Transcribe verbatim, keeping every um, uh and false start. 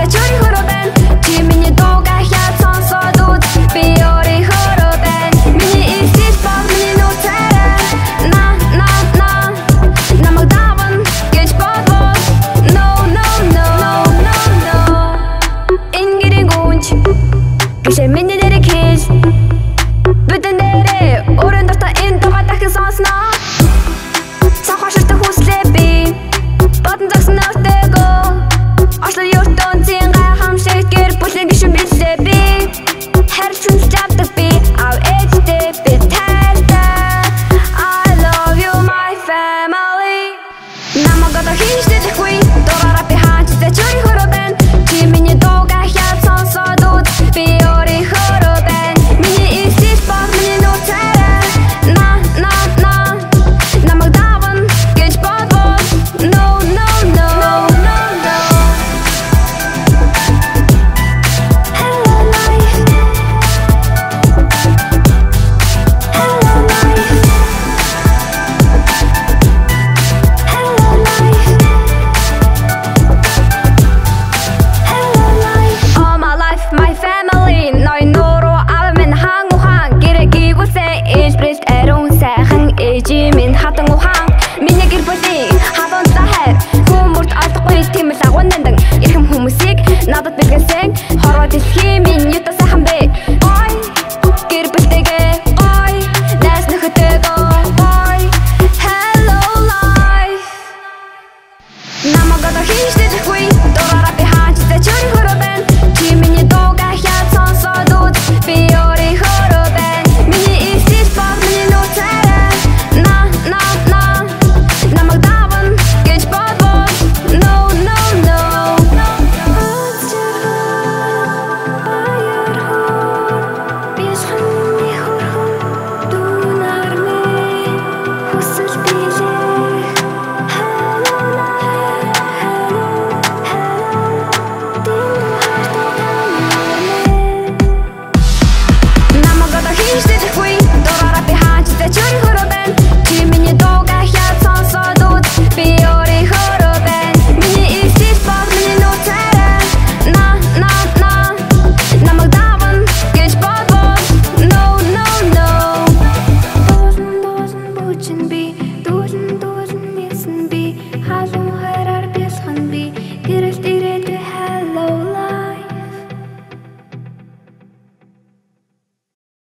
гэж өөрийнхөө байна. Чи миний дуугаа хяд сонсоод үз. Би өөрийнхөө байна. Миний эсрэг бол миний нүцээрээ на на на намайг даван гэж бодвол no no no no no Ингэрийн гүнж гişээ миний нэрийг хийж бүтэн дээрээ өрөөнд дуртай энэ дуугаа дахин сонсноо.